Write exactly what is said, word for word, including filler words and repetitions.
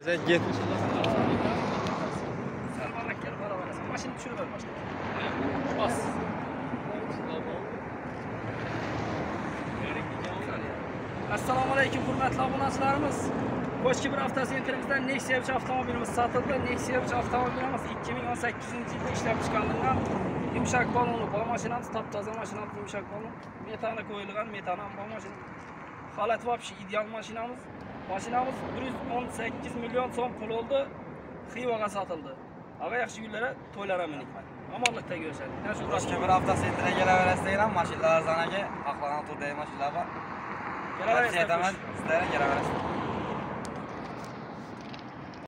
Sen git. Maşını düşürüp ver başta. Bas. Assalomu alaykum hurmatli obunachilarimiz. Ko'chki bir hafta sentrimizdan Nexia uch avtomobilimiz sotildi. Nexia uch avtomobilimiz ikki ming o'n sakkizinchi yilda ishlab chiqarilgan. Yumshoq balonli bu mashinamiz top-toza mashinamiz, yumshoq balon. Metani qo'yilgan, metan ham bu mashina. Holat вообще ideal mashinamiz. Mashinamiz bir yuz o'n sakkiz million so'm pul oldi. Xivaga sotildi. Aga yaxshi kunlarda to'ylar ham minikman. Omonlikda görüşelim. Ko'chki bir hafta sentrga kelaverasiz degan mashinalar arzon aka, aqlana turdagi mashinalar bor. Kelaverasiz. Sizlarga kelaverasiz.